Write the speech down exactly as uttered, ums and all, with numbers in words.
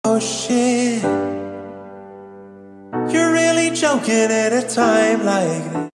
Oh shit, you're really joking at a time like this.